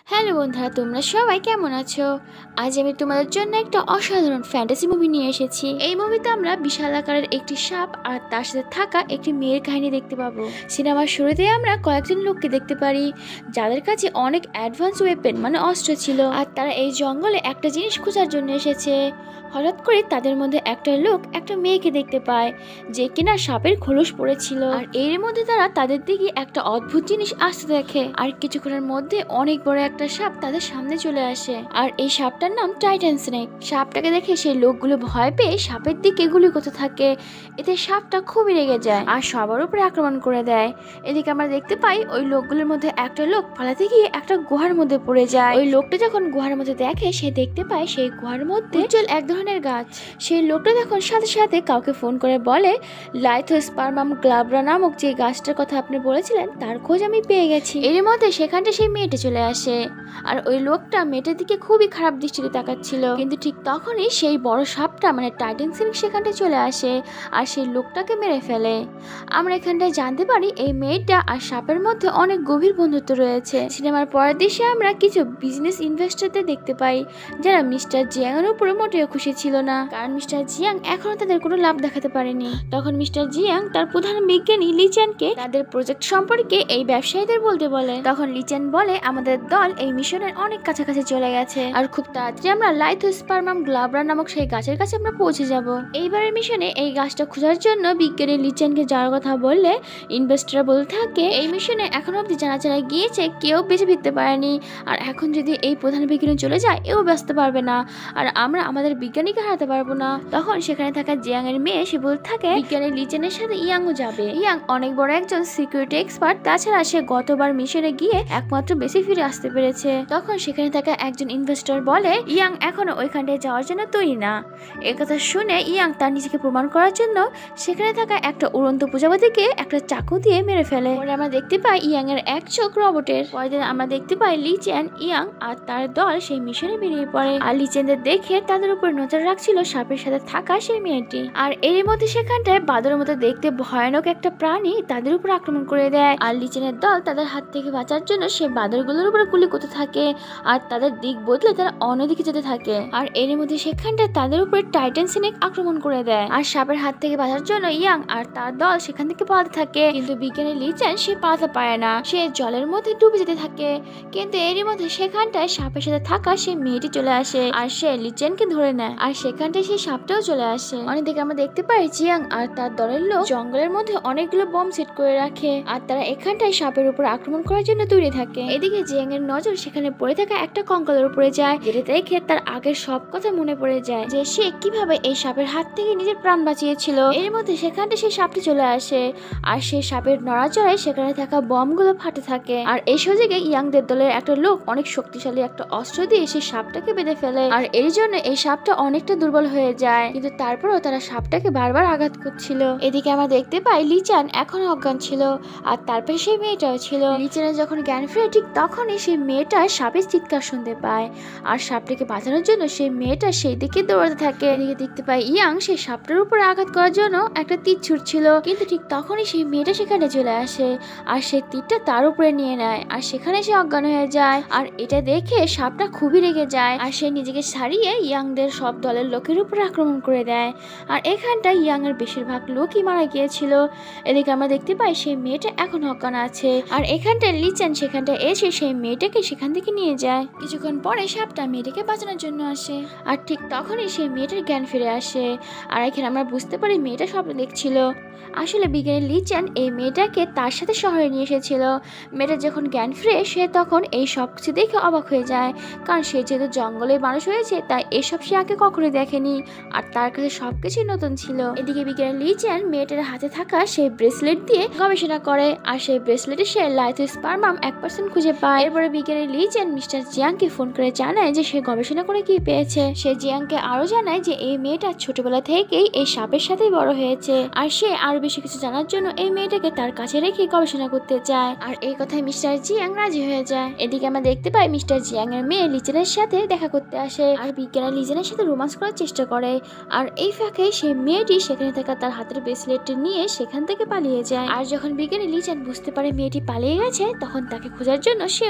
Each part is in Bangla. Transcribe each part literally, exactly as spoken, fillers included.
হ্যালো বন্ধুরা, তোমরা সবাই কেমন আছো? আজ আমি তোমাদের জন্য একটা অসাধারণ ফ্যান্টাসি মুভি নিয়ে এসেছি। এই মুভিতে আমরা বিশাল আকারের একটি সাপ আর তার সাথে থাকা একটি মেয়ের কাহিনী দেখতে পাবো। সিনেমার শুরুতে আমরা কয়েকজন লোককে দেখতে পারি যাদের কাছে অনেক অ্যাডভান্স ওয়েপেন মানে অস্ত্র ছিল, আর তারা এই জঙ্গলে একটা জিনিস খোঁজার জন্য এসেছে। হঠাৎ করে তাদের মধ্যে একটা লোক একটা মেয়েকে দেখতে পায় যে কিনা সাপের খোলস পড়েছিল, আর এর মধ্যে তারা তাদের দিকে একটা অদ্ভুত জিনিস আসতে দেখে। আর কিছুক্ষণের মধ্যে অনেক বড় একটা সাপ তাদের সামনে চলে আসে, আর এই সাপটার নাম টাইটান স্নেক। সাপটাকে দেখে সেই লোকগুলো ভয় পেয়ে সাপের দিকে গুলি করতে থাকে। এতে সাপটা খুবই রেগে যায় আর সবার উপরে আক্রমণ করে দেয়। এদিকে আমরা দেখতে পাই ওই লোকগুলোর মধ্যে একটা লোক পালাতে গিয়ে একটা গুহার মধ্যে পড়ে যায়। ওই লোকটা যখন গুহার মধ্যে দেখে সে দেখতে পায় সেই গুহার মধ্যে উজ্জ্বল এক ধরনের গাছ। সেই লোকটা তখন সাথে সাথে কাউকে ফোন করে বলে, লাইথোস্পার্মাম গ্লাব্রা নামক যে গাছটার কথা আপনি বলেছিলেন তার খোঁজ আমি পেয়ে গেছি। এর মধ্যে সেখানটা সেই মেয়েটা চলে আসে, আর ওই লোকটা মেয়েটার দিকে খুবই খারাপ দৃষ্টিতে তাকাচ্ছিল। কিন্তু ঠিক তখনই সেই বড় সাপটা মানে টাইটান স্নেক সেখানটা চলে আসে আর সেই লোকটাকে মেরে ফেলে। আমরা এখানটায় জানতে পারি এই মেয়েটা আর সাপের মধ্যে অনেক গভীর বন্ধুত্ব রয়েছে। সিনেমার পরের দৃশ্যে আমরা কিছু বিজনেস ইনভেস্টরদের দেখতে পাই যারা মিস্টার জিয়াং এর উপরে মোটেও খুশি ছিল না, কারণ মিস্টার জিয়াং এখনো তাদের কোনো লাভ দেখাতে পারেনি। তখন মিস্টার জিয়াং তার প্রধান বিজ্ঞানী লিচ্যানকে তাদের প্রজেক্ট সম্পর্কে এই ব্যবসায়ীদের বলতে বলে। তখন লিচ্যান বলে, আমাদের দল এই মিশনের অনেক কাছাকাছি চলে গেছে আর খুব তাড়াতাড়ি আমরা লাইথোস্পার্মাম গ্লাব্রা নামক সেই গাছের কাছে আমরা পৌঁছে যাব। এইবারের মিশনে এই গাছটা খোঁজার জন্য বিজ্ঞানী লিচ্যানকে যাওয়ার কথা বললে ইনভেস্টররা বলতে থাকে, এই মিশনে এখনো অব্দি জানা জানা গিয়েছে কেউ বেঁচে ফিরতে পারেনি, আর এখন যদি এই প্রধান বিজ্ঞানী চলে যায় এও বাঁচতে পারবে না, আর আমরা আমাদের বিজ্ঞানীকে হারাতে পারবো না। তখন সেখানে থাকা জিয়াং এর মেয়ে সে বলতে থাকে বিজ্ঞানী লিচেনের সাথে ইয়াংও যাবে। ইয়াং অনেক বড় একজন সিকিউরিটি এক্সপার্ট, তাছাড়া সে গতবার মিশনে গিয়ে একমাত্র বেশি ফিরে আসতে পেরেছে। তখন সেখানে থাকা একজন ইনভেস্টর বলে, ইয়াং এখনো ওইখানটায় যাওয়ার জন্য তৈরি না। এর কথা শুনে ইয়াং তার নিজেকে প্রমাণ করার জন্য সেখানে থাকা একটা উড়ন্ত প্রজাপতিকে একটা চাকু দিয়ে মেরে ফেলে। পরে আমরা দেখতে পাই ইয়াং এর এক চোখ রবটের। পরের দিন আমরা দেখতে পাই লিচেন, ইয়াং আর তার দল সেই মিশনে বেরিয়ে পড়ে, আর লিচেনদের দেখে তাদের উপর নজর রাখছিল সাপের সাথে থাকা সেই মেয়েটি। আর এর মধ্যে সেখানটায় বাদরের মতো দেখতে ভয়ানক একটা প্রাণী তাদের উপর আক্রমণ করে দেয়, আর লিচেনের দল তাদের হাত থেকে বাঁচার জন্য সে বাদরগুলোর উপরে গুলি করতে থাকে আর তাদের দিক বদলে তারা অন্যদিকে যেতে থাকে। আর এর মধ্যে সেখানটায় তাদের উপরে টাইটান স্নেক আক্রমণ করে দেয়, আর সাপের হাত থেকে বাঁচার জন্য ইয়াং আর তার দল সেখান থেকে পালাতে থাকে। কিন্তু বিজ্ঞানী লিচেন সে পালাতে পারে না, সে জলের মধ্যে ডুবে যেতে থাকে। কিন্তু এরই মধ্যে সেখানটায় সাপের সাথে থাকা সে মেয়েটি চলে আসে আর সে লিচেনকে ধরে নেয়, আর সেখানটায় সেই সাপটাও চলে আসে। অনেকদিকে আমরা দেখতে পাই জিয়াং আর তার দলের লোক জঙ্গলের মধ্যে অনেকগুলো বম সেট করে রাখে, আর তারা এখানটায় সাপের উপর আক্রমণ করার জন্য তৈরি থাকে। এদিকে জিয়াং এর নজর সেখানে পড়ে থাকা একটা কঙ্কালের উপরে যায়, যেটা দেখে তার আগের সব কথা মনে পড়ে যায় যে সে কিভাবে এই সাপের হাত থেকে নিজের প্রাণ বাঁচিয়েছিল। এর মধ্যে সেখানটা সেই সাপটি চলে আসে, আর সেই সাপের নড়াচড়ায় সেখানে থাকা বমগুলো ফাটে থাকে। আর এই সুযোগে ইয়াংদের দলের একটা লোক অনেক শক্তিশালী একটা অস্ত্র দিয়ে সেই সাপটাকে বেঁধে ফেলে, আর এর জন্য এই সাপটা অনেকটা দুর্বল হয়ে যায়। কিন্তু তারপরও তারা সাপটাকে বারবার আঘাত করছিল। এদিকে আমরা দেখতে পাই লিচান এখনো অজ্ঞান ছিল, আর তারপরে সেই মেয়েটাও ছিল। লিচানের যখন জ্ঞান ফিরে ঠিক তখনই সেই মেয়েটা সাপের চিৎকার শুনতে পায়, আর সাপটাকে বাঁচানোর জন্য সেই মেয়েটা সেই দিকে দৌড়াতে থাকে। এদিকে দেখতে পাই ইয়াং সেই সাপটার উপরে আঘাত করার জন্য একটা তীর ছুটছিল, কিন্তু ঠিক তখনই সেই মেয়েটা সেখানে চলে আসে আর সেই তীরটা তার উপরে নিয়ে নেয়, আর সেখানে সে অজ্ঞান হয়ে যায়। আর এটা দেখে সাপটা খুবই রেগে যায়, আর সে নিজেকে ছাড়িয়ে ইয়াংদের সব দলের লোকের উপর আক্রমণ করে দেয়, আর এখানটা ইয়াং এর বেশিরভাগ লোকই মারা গিয়েছিল। এদিকে আমরা দেখতে পাই সেই মেয়েটা এখন অজ্ঞান আছে, আর এখানটা লিচেন সেখানটা এসে সেই মেয়েটাকে সেখান থেকে নিয়ে যায়। কিছুক্ষণ পরে সাপটা মেয়েটাকে বাঁচানোর জন্য আসে, আর ঠিক তখনই সেই মেয়েটার জ্ঞান ফিরে আসে। আর এখানে আমরা বুঝতে পারি মেয়েটা স্বপ্ন দেখছিল। আসলে বিজ্ঞানী লিচেন এই মেয়েটাকে তার সাথে শহরে নিয়ে এসেছিল। মেয়েটা যখন জ্ঞান ফিরে সে তখন এই সব কিছু দেখে অবাক হয়ে যায়, কারণ সে যেহেতু জঙ্গলের মানুষ হয়েছে তাই এসব সে আগে কখনোই দেখেনি, আর তার কাছে সবকিছুই নতুন ছিল। এদিকে বিজ্ঞানী লিচেন মেয়েটার হাতে থাকা সেই ব্রেসলেট দিয়ে গবেষণা করে, আর সেই ব্রেসলেটে সে লাইথোস্পার্মাম এক পার্সেন্ট খুঁজে পায়। এরপরে বিজ্ঞানী লিচেন মিস্টার জিয়াংকে ফোন করে জানায় যে সে গবেষণা করে কি পেয়েছে। সে জিয়াংকে আরো জানায় যে এই মেয়েটা ছোটবেলা থেকেই এই সাপের সাথেই বড় হয়েছে, আর সে আরো বেশি কিছু জানার জন্য এই মেয়েটাকে তার কাছে রেখে গবেষণা করতে চায়। আর এই কথায় মিস্টার জিয়াং রাজি হয়ে যায়। এদিকে আমরা দেখতে পাই মিস্টার জিয়াং এর মেয়ে লিচেনের সাথে দেখা করতে আসে, আর বিজ্ঞানী লিচেনের সাথে রোমান্স করার চেষ্টা করে। আর এই ফাঁকে সেই মেয়েটি সেখানে থাকা তার হাতের ব্রেসলেটটি নিয়ে সেখান থেকে পালিয়ে যায়। আর যখন বিজ্ঞানী লিচেন বুঝতে পারে মেয়েটি পালিয়ে গেছে তখন তাকে খোঁজার জন্য সেও বেরিয়ে পড়ে।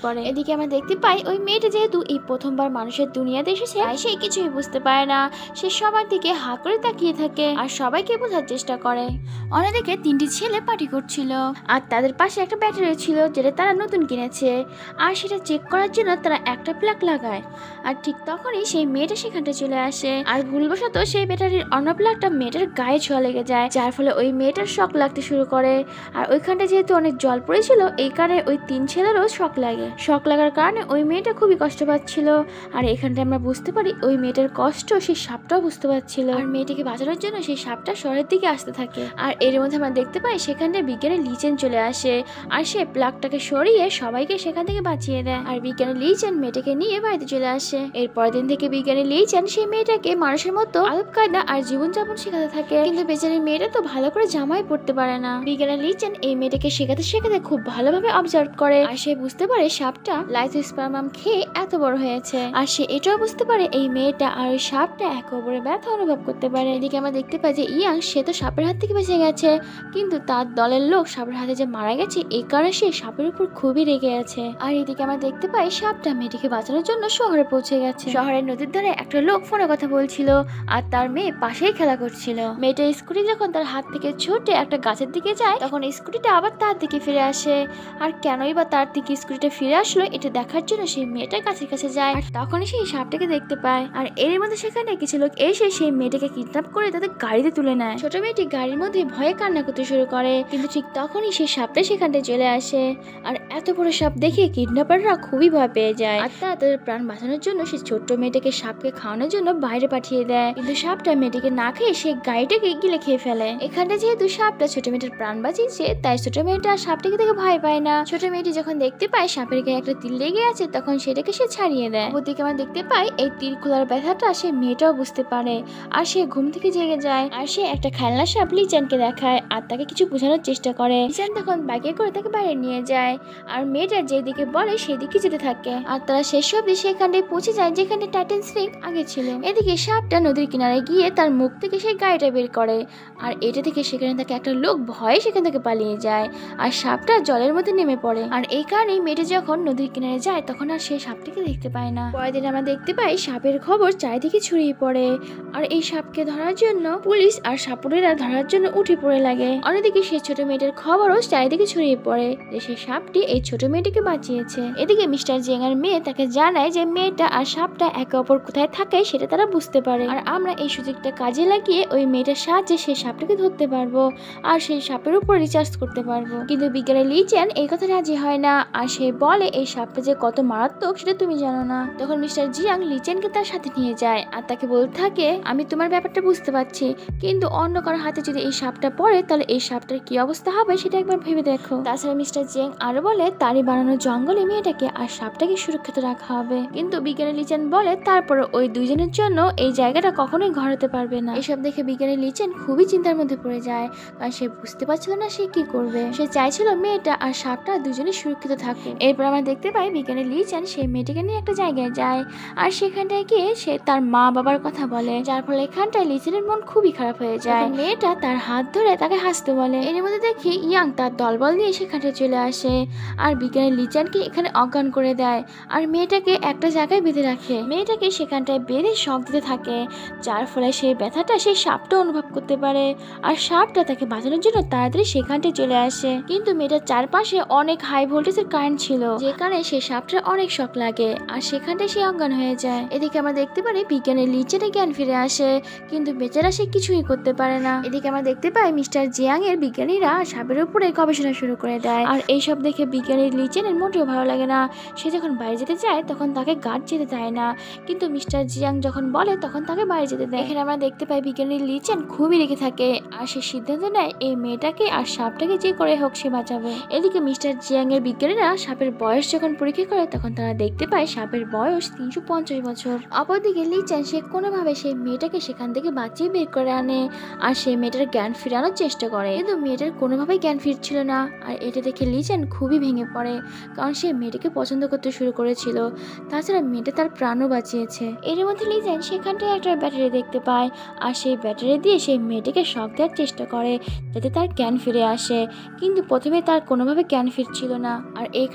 করে। এদিকে আমরা দেখতে পাই ওই মেয়েটা যেহেতু এই প্রথমবার মানুষের দুনিয়াতে এসেছে, তাই সে কিছুই বুঝতে পারে না। সে সবার দিকে হা করে তাকিয়ে থাকে আর সবাইকে বোঝার চেষ্টা করে। অন্যদিকে তিনটি ছেলে পার্টি করছিল আর তাদের পাশে একটা ব্যাটারি ছিল যেটা তারা নতুন কিনেছে, আর সেটা চেক করার জন্য তারা একটা প্লাগ লাগায়। আর ঠিক তখনই সেই মেয়েটা সেখানটা চলে আসে আর ভুলবশত সেই ব্যাটারির অন্য প্লাগটা মেয়েটার গায়ে ছোঁয়া লেগে যায়, যার ফলে ওই মেয়েটার শক লাগতে শুরু করে। আর ওইখানটা যেহেতু অনেক জল পড়েছিল, এই কারণে ওই তিন ছেলেরও শক লাগে। শক লাগার কারণে ওই মেয়েটা খুবই কষ্ট পাচ্ছিল। আর এখানটা আমরা বুঝতে পারি ওই মেয়েটার কষ্ট সেই সাপটাও বুঝতে পারছিল। আর মেয়েটাকে বাঁচানোর জন্য সেই সাপটা শহরের দিকে আসতে থাকে। আর এর মধ্যে আমরা দেখতে পাই সেখানে বিজ্ঞানী লিচেন চলে আসে আর সে প্লাগটাকে সরিয়ে সবাইকে সেখান থেকে বাঁচিয়ে দেয়। আর বিজ্ঞানী লিচেন মেয়েটাকে নিয়ে বাড়িতে চলে আসে। এর পরের দিন থেকে বিজ্ঞানী লিচেন সেই মেয়েটাকে মানুষের মতো আদব কায়দা আর জীবনযাপন শেখাতে থাকে। কিন্তু বেচারি মেয়েটা তো ভালো করে জামাই পড়তে পারে না। বিজ্ঞানী লিচেন এই মেয়েটাকে শেখাতে শেখাতে খুব ভালোভাবে অবজার্ভ করে আর সে বুঝতে পারে সাপটা লাইসোস্পার্মাম খেয়ে এত বড় হয়েছে। আর সে এটাও বুঝতে পারে এই মেয়েটা আর ওই সাপটা এক অপরের ব্যথা অনুভব করতে পারে। এদিকে আমরা দেখতে পাই যে ইয়াং সে তো সাপের হাত থেকে বেঁচে গেছে, কিন্তু তার দলের লোক সাপের হাতে যে মারা গেছে এই কারণে সে সাপের উপর খুবই রেগে আছে। আর এদিকে আমরা দেখতে পাই সাপটা মেয়েটিকে বাঁচানোর জন্য শহরে পৌঁছে গেছে। শহরের নদীর ধারে একটা লোক ফোনে কথা বলছিল আর তার মেয়ে পাশেই খেলা করছিল। মেয়েটা স্কুটি যখন তার হাত থেকে ছুটে একটা গাছের দিকে যায়, তখন স্কুটিটা আবার তার দিকে ফিরে আসে। আর কেনই বা তার দিকে স্কুটিটা ফিরে আসলো এটা দেখার জন্য সেই মেয়েটা গাছের কাছে যায়। আর তখনই সেই সাপটাকে দেখতে পায়। আর এর মধ্যে সেখানে কিছু লোক এসে সেই মেয়েটাকে কিডন্যাপ করে তাদের গাড়িতে তুলে নেয়। ছোট মেয়েটি গাড়ির মধ্যে ভয়ে কান্না করতে শুরু করে, কিন্তু ঠিক তখনই সেই সাপটা সেখানটায় চলে আসে। আর এত বড় সাপ দেখে কিডন্যাপাররা খুবই ভয় পেয়ে যায় আর তারা তাদের প্রাণ বাঁচানোর জন্য সেই ছোট্ট মেয়েটাকে সাপকে খাওয়ানোর জন্য বাইরে পাঠিয়ে দেয়। কিন্তু সাপটা মেয়েটাকে না খেয়ে সেই গাড়িটাকে গিলে খেয়ে ফেলে। এখানটা যেহেতু সাপটা ছোট মেয়েটার প্রাণ বাঁচিয়েছে, তাই ছোট মেয়েটা সাপটাকে দেখে ভয় পায় না। ছোট মেয়েটি যখন দেখতে পায় সাপের গায়ে একটা তীর লেগে আছে, তখন সেটাকে সে ছাড়িয়ে দেয়। ওদিকে আমরা দেখতে পাই এই তীর খোলার ব্যথাটা সে মেয়েটাও বুঝতে পারে আর সে ঘুম থেকে জেগে যায়। আর সে একটা খেলনা সাপ লিচানকে দেখায় আর তাকে কিছু বোঝানোর চেষ্টা করে। লিচান তখন বাইকে করে তাকে বাইরে নিয়ে যায় আর মেয়েটা যেদিকে বলে সেদিকে যেতে থাকে। আর তারা শেষ অব্দি সেখানে পৌঁছে যায় যেখানে টাইটান স্নেক আগে ছিল। এদিকে সাপটা নদীর কিনারে গিয়ে তার মুখ থেকে সেই গাড়িটা বের করে আর এটা থেকে সেখানে তাকে একটা লোক ভয়ে সেখান থেকে পালিয়ে যায় আর সাপটা জলের মধ্যে নেমে পড়ে। আর এই কারণেই মেয়েটা যখন নদীর কিনারে যায় তখন আর সে সাপটিকে দেখতে পায় না। পরের দিন আমরা দেখতে পাই সাপের খবর চারিদিকে ছড়িয়ে পড়ে আর এই সাপকে ধরার জন্য পুলিশ আর সাপুরেরা ধরার জন্য উঠে পড়ে লাগে। অন্যদিকে সেই ছোট মেয়েটার খবরও চারিদিকে ছড়িয়ে পড়ে যে সেই সাপটি এই ছোট মেয়েটিকে বাঁচিয়েছে। এদিকে মিস্টার জেঙ্গার মেয়ে তাকে জানায় যে মেয়েটা আর সাপটা একে অপর কোথায় থাকে সেটা তারা বুঝতে পারে। আর আমরা এই সুযোগটা কাজে লাগিয়ে ওই মেয়েটার সাহায্যে সেই সাপটাকে ধরতে পারবো আর সেই সাপের উপর রিচার্জ করতে পারবো। কিন্তু বিজ্ঞানী লিচেন এই কথা রাজি হয় না আর সে বলে এই সাপটা যে কত মারাত্মক সেটা তুমি জানো না। তখন মিস্টার জিয়াং লিচেনকে তার সাথে নিয়ে যায় আর তাকে বলতে থাকে আমি তোমার ব্যাপারটা বুঝতে পারছি, কিন্তু অন্য কারোর হাতে যদি এই সাপটা পড়ে তাহলে এই সাপটার কি অবস্থা হবে সেটা একবার ভেবে দেখো। তাছাড়া মিস্টার জিয়াং আরো বলে তারই বানানো জঙ্গলে মেয়েটাকে আর সাপটাকে সুরক্ষিত রাখা হবে। কিন্তু বিজ্ঞানী লিচেন বলে তারপরে ওই দুইজনের জন্য এই জায়গাটা কখনোই ঘর হতে পারবে না। এসব দেখে বিজ্ঞানী লিচেন খুবই চিন্তার মধ্যে পড়ে যায় কারণ সে বুঝতে পারছিল না সে কি করবে। সে চাইছিল মেয়েটা আর সাপটা দুজনে সুরক্ষিত থাকুক। এরপর আমরা দেখতে পাই বিজ্ঞানী লিচেন সেই মেয়েটাকে নিয়ে একটা জায়গায় যায় আর সেখানটায় গিয়ে সে তার মা বাবার কথা বলে, যার ফলে এখানটায় লিচেনের মন খুবই খারাপ হয়ে যায়। মেয়েটা তার হাত ধরে তাকে হাসতে বলে। এর মধ্যে দেখি ইয়াং তার দলবল নিয়ে সেখানটায় চলে আসে আর বিজ্ঞানী লিচেনকে এখানে অজ্ঞান করে দেয় আর মেয়েটাকে একটা জায়গায় বেঁধে রাখে। মেয়েটাকে সেখানটায় বেঁধে শক দিতে থাকে, যার ফলে সেই ব্যথাটা সেই সাপটা অনুভব করতে পারে আর সাপটা তাকে বাঁচানোর জন্য তাড়াতাড়ি সেখানটায় চলে আসে। কিন্তু মেয়েটার চারপাশে অনেক হাই ভোল্টেজের কারেন্ট ছিল, যে কারণে সেই সাপটার অনেক শক লাগে আর সেখানটায় সে অজ্ঞান হয়ে যায়। এদিকে আমরা দেখতে পারি বিজ্ঞানের লিচেনে জ্ঞান ফিরে আসে, কিন্তু বেচারা সে কিছুই করতে পারে না। এদিকে আমরা দেখতে পাই মিস্টার জিয়াং এর বিজ্ঞানীরা সাপের উপরে গবেষণা শুরু করে দেয় আর এইসব দেখে বিজ্ঞানীর লিচেনের মোটেও ভালো লাগে না। সে যখন বাইরে যেতে চায় তখন তাকে গার্ড যেতে দেয় না, কিন্তু মিস্টার জিয়াং যখন বলে তখন তাকে বাইরে যেতে দেয়। এখানে আমরা দেখতে পাই বিজ্ঞানীর লিচেন খুবই রেগে থাকে আর সে সিদ্ধান্ত নেয় এই মেয়েটাকে আর সাপটাকে যে করে হোক সে বাঁচাবে। এদিকে মিস্টার জিয়াং এর বিজ্ঞানীরা সাপের বয়স যখন পরীক্ষা করে তখন তারা দেখতে পায় সাপের বয়স তিনশো পঞ্চাশ বছর। অপরদিকে লিচেন সে কোনোভাবে সেই মেয়েটাকে সেখান থেকে বাঁচিয়ে বের করে আনে আর সেই মেয়েটার জ্ঞান ফিরানোর চেষ্টা করে, কিন্তু মেয়েটার কোনোভাবেই জ্ঞান ফিরছিল না। আর এটা দেখে লিচেন খুবই ভেঙে পড়ে কারণ সে মেয়েটাকে পছন্দ করতে শুরু করেছিল, তাছাড়া মেয়েটা তার প্রাণও বাঁচিয়েছে। এর মধ্যে লিচেন সেখানটায় একটা ব্যাটারি দেখতে পায় আর সেই ব্যাটারি দিয়ে সেই মেয়েটাকে শক দেওয়ার চেষ্টা করে যাতে তার জ্ঞান ফিরে আসে, কিন্তু প্রথমে তার কোনোভাবে জ্ঞান ফিরছিল না। আর এই কারণে লিচেন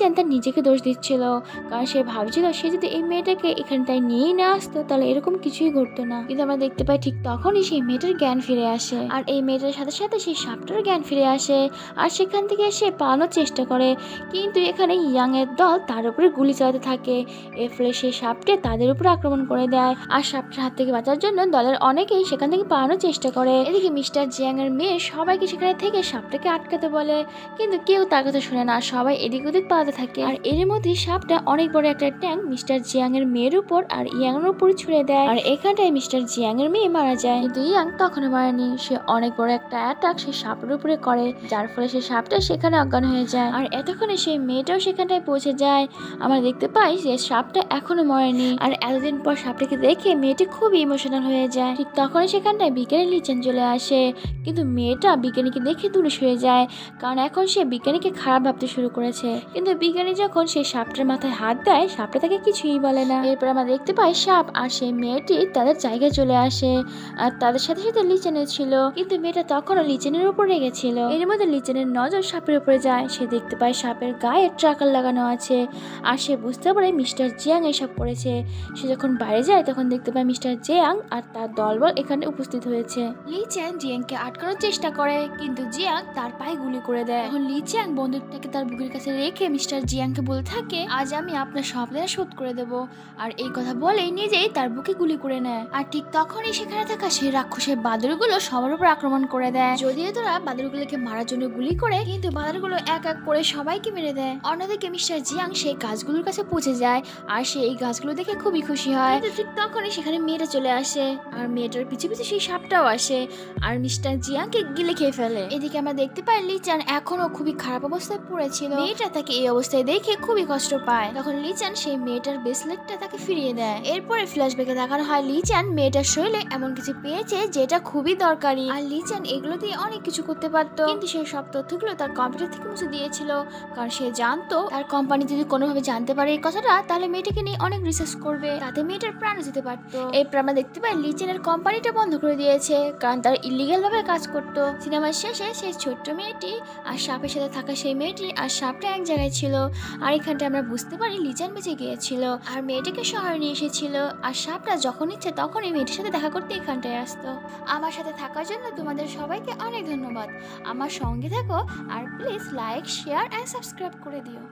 লিচেন তার নিজেকে দোষ দিচ্ছিল, কারণ সে ভাবছিল সে যদি এই মেয়েটাকে এখানটায় নিয়েই না আসতো তাহলে এরকম কিছুই ঘটতো না। কিন্তু আমরা দেখতে পাই ঠিক তখনই সেই মেয়েটার জ্ঞান ফিরে আসে, আর এই মেয়েটার সাথে সাথে সেই সাপটার জ্ঞান ফিরে আসে, আর সেখান থেকে সে পালানোর চেষ্টা করে। কিন্তু এখানে ইয়াং এর দল তার উপরে গুলি চালাতে থাকে, এর ফলে সেই সাপটি তাদের উপরে আক্রমণ করে দেয়। আর সাপটার হাত থেকে বাঁচার জন্য দলের অনেকেই সেখান থেকে পালানোর চেষ্টা করে। এদিকে মিস্টার জিয়াং এর মেয়ে সবাইকে সেখানে থেকে সাপটাকে আটকাতে বলে, কিন্তু কেউ তার কথা শুনে না, সবাই এদিক ওদিক পালাতে থাকে। আর এর মধ্যে সাপটা অনেক বড় একটা ট্যাঙ্ক মিস্টার জিয়াং এর মেয়ের উপর আর ইয়াং এর উপরে ছুড়ে দেয়, আর এখানটায় মিস্টার জিয়াং এর মেয়ে মারা যায়। কিন্তু ইয়াং তখনও মারেনি, সে অনেক বড় একটা অ্যাটাক সে সাপের উপরে করে, যার ফলে সে সাপটা সেখানে অজ্ঞান হয়ে যায়। আর এতক্ষণে সেই মেয়েটাও সেখানটায় পৌঁছে যায়। আমরা দেখতে পাই যে সাপটা এখনো মরেনি, আর এতদিন পর সাপটাকে দেখে মেয়েটি খুবই ইমোশনাল হয়ে যায়। ঠিক তখনই সেখানটায় বিজ্ঞানী লিচেন চলে আসে, কিন্তু মেয়েটা বিজ্ঞানীকে দেখে দূরে সরে যায়, কারণ এখন সে বিজ্ঞানীকে খারাপ ভাবতে শুরু করেছে। কিন্তু বিজ্ঞানী যখন সেই সাপটার মাথায় হাত দেয়, সাপটা তাকে কিছুই বলে না। এরপর আমরা দেখতে পাই সাপ আর সেই মেয়েটি তাদের জায়গায় চলে আসে, আর তাদের সাথে সাথে লিচেনের ছিল, কিন্তু মেয়েটা তখনও লিচেনের উপর রেগেছিল। এর মধ্যে লিচেনের নজর সাপের উপরে যায়, সে দেখতে পায় সাপের গায়ে ট্রাকার লাগানো আছে, আর সে বুঝতে পারে মিস্টার জিয়াং এসব করেছে। সে যখন বাইরে যায় তখন দেখতে পায় মিস্টার জিয়াং আর তার দলবল এখানে উপস্থিত হয়েছে। লিচেন জিয়াংকে আটকানোর চেষ্টা করে, কিন্তু জিয়াং তার পায়ে গুলি করে দেয়। এখন লিচিয়াং বন্দুকটাকে তার বুকের কাছে রেখে মিস্টার জিয়াংকে বলতে থাকে, আজ আমি আপনার সব দেনা শোধ করে দেব। আর এই কথা বলেই নিজেই তার বুকে গুলি করে নেয়। আর ঠিক তখনই সেখানে থাকা সেই রাক্ষসের বাদুড়গুলো সবার উপর আক্রমণ করে দেয়। যদিও তোরা বাদুড়গুলোকে মারার জন্য গুলি করে, কিন্তু বাদুড়গুলো এক এক করে সবাইকে মেরে দেয়। অন্যদিকে মিস্টার জিয়াং সেই গাছগুলোর কাছে পৌঁছে যায়, আর সে এই গাছগুলো দেখে খুবই খুশি হয়। কিন্তু ঠিক তখনই সেখানে মেয়েটা চলে আসে, আর মেয়েটার পিছু পিছু সেই সাপটাও আসে, আর মিস্টার জিয়াংকে গিলে খেয়ে ফেলে। এদিকে আমরা দেখতে পাই লিচান এখনো খুবই খারাপ অবস্থায় পড়েছিল। মেয়েটা তাকে এই অবস্থায় দেখে খুবই কষ্ট পায়। তখন লিচান সেই মেয়েটার ব্রেসলেটটা তাকে ফিরিয়ে দেয়। এরপরে ফ্ল্যাশব্যাকে দেখানো হয় লিচান মেয়েটার শরীরে এমন কিছু পেয়েছে যেটা খুবই দরকারি, আর লিচান এগুলো দিয়ে অনেক কিছু করতে পারত, কিন্তু সেই সব তথ্যগুলো তার কম্পিউটার থেকে মুছে দিয়েছিল, কারণ সে জানতো তার কোম্পানি যদি কোনোভাবে জানতে পারে এই কথাটা, তাহলে মেয়েটাকে নিয়ে অনেক রিসার্চ করবে, তাতে মেয়েটার প্রাণ যেতে পারতো। এরপর আমরা দেখতে পাই লিচেনের কোম্পানিটা বন্ধ করে দিয়েছে, কারণ তারা ইলিগাল ভাবে কাজ করতো। সিনেমার শেষে সেই ছোট্ট মেয়েটি আর সাপের সাথে থাকা সেই মেয়েটি আর সাপটা এক জায়গায় ছিল, আর এখানটা আমরা বুঝতে পারি লিচান বেঁচে গিয়েছিল, আর মেয়েটাকে শহরে নিয়ে এসেছিল, আর সাপটা যখন ইচ্ছে তখন এই মেয়েটির সাথে দেখা করতে এখানটায় আসতো। আমার সাথে থাকার জন্য তোমাদের সবাইকে অনেক ধন্যবাদ। আমার সঙ্গে থাকো, আর please like, share and subscribe করে দিও।